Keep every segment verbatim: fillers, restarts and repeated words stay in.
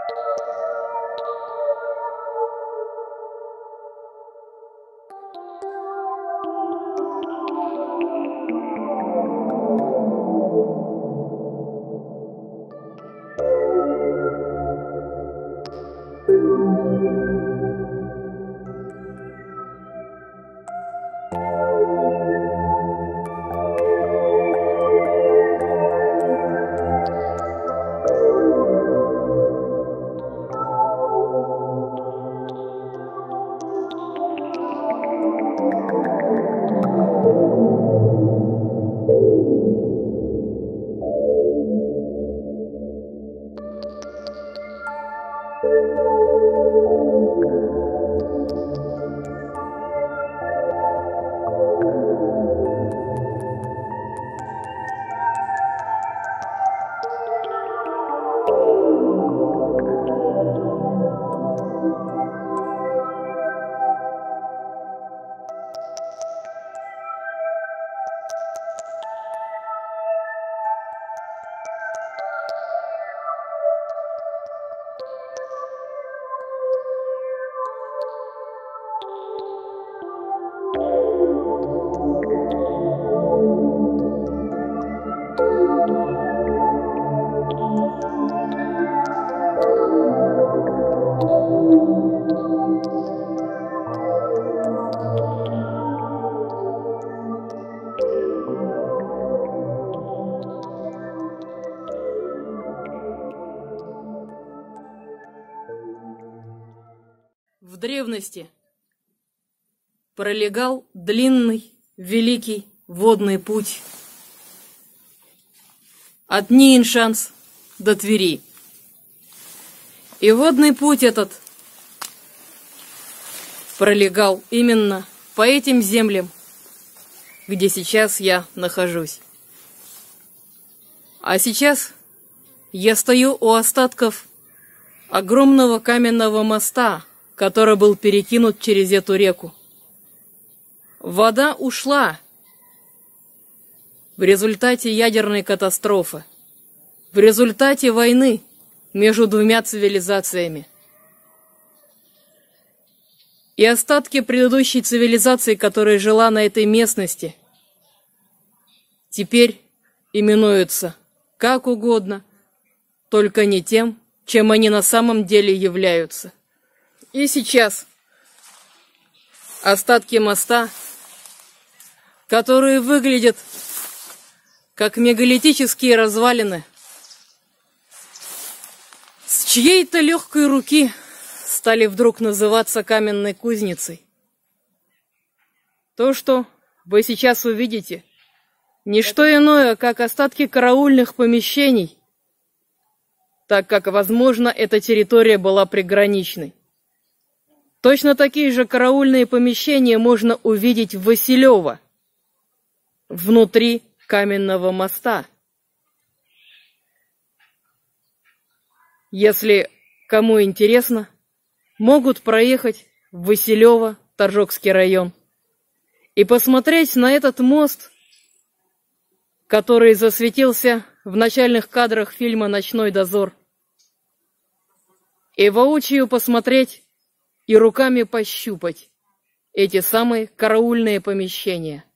В древности пролегал длинный, великий водный путь от Ниншанс до Твери. И водный путь этот пролегал именно по этим землям, где сейчас я нахожусь. А сейчас я стою у остатков огромного каменного моста, который был перекинут через эту реку. Вода ушла в результате ядерной катастрофы, в результате войны между двумя цивилизациями. И остатки предыдущей цивилизации, которая жила на этой местности, теперь именуются как угодно, только не тем, чем они на самом деле являются. И сейчас остатки моста, которые выглядят как мегалитические развалины, с чьей-то легкой руки стали вдруг называться каменной кузницей. То, что вы сейчас увидите, не что иное, как остатки караульных помещений, так как, возможно, эта территория была приграничной. Точно такие же караульные помещения можно увидеть в Василёво, внутри каменного моста. Если кому интересно, могут проехать в Василёво, Торжокский район, и посмотреть на этот мост, который засветился в начальных кадрах фильма «Ночной дозор», и воочию посмотреть и руками пощупать эти самые караульные помещения.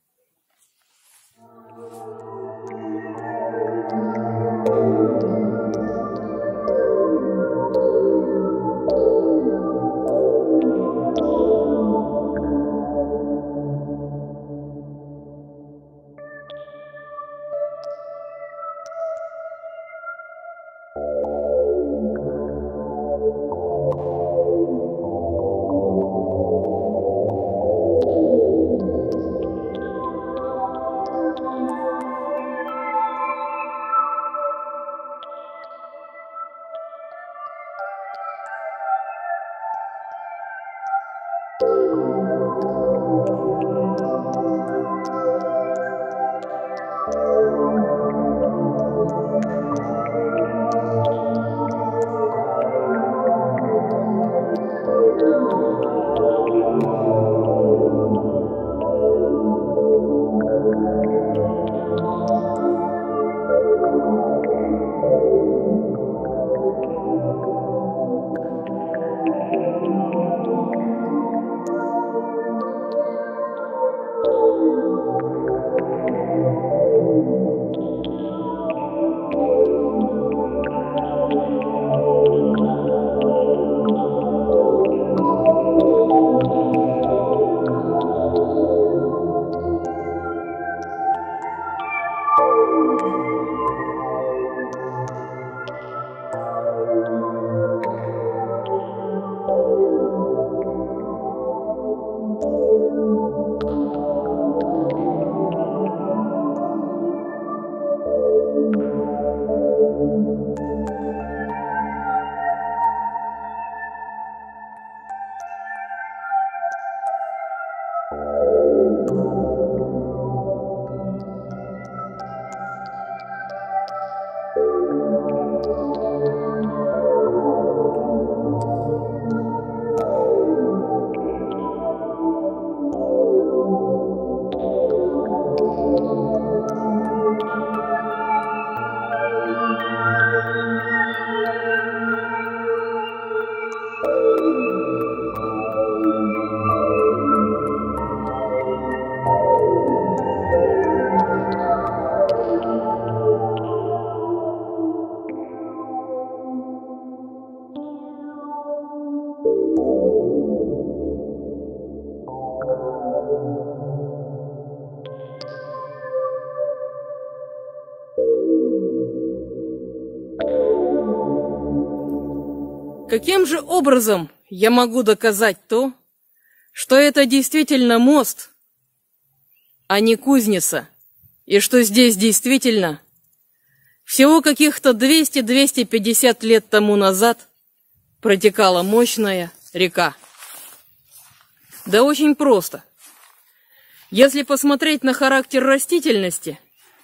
Каким же образом я могу доказать то, что это действительно мост, а не кузница, и что здесь действительно всего каких-то двести-двести пятьдесят лет тому назад протекала мощная река? Да очень просто. Если посмотреть на характер растительности,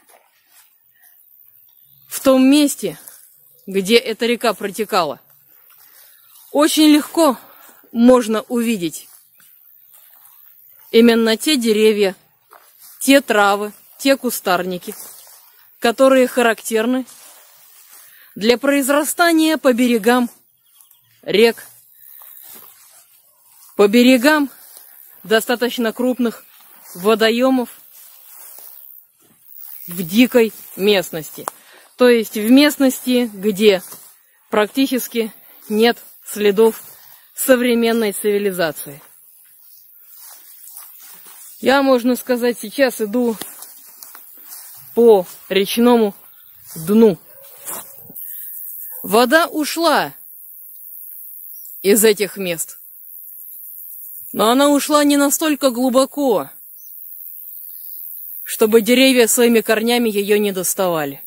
в том месте, где эта река протекала, очень легко можно увидеть именно те деревья, те травы, те кустарники, которые характерны для произрастания по берегам рек, по берегам достаточно крупных водоемов в дикой местности, то есть в местности, где практически нет следов современной цивилизации. Я, можно сказать, сейчас иду по речному дну. Вода ушла из этих мест, но она ушла не настолько глубоко, чтобы деревья своими корнями ее не доставали.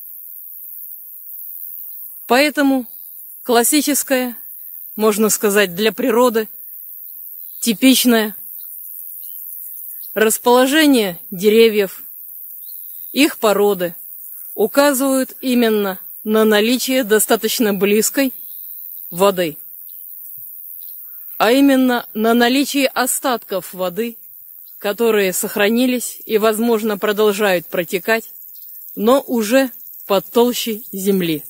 Поэтому классическое, можно сказать, для природы типичное расположение деревьев, их породы указывают именно на наличие достаточно близкой воды, а именно на наличие остатков воды, которые сохранились и, возможно, продолжают протекать, но уже под толщей земли.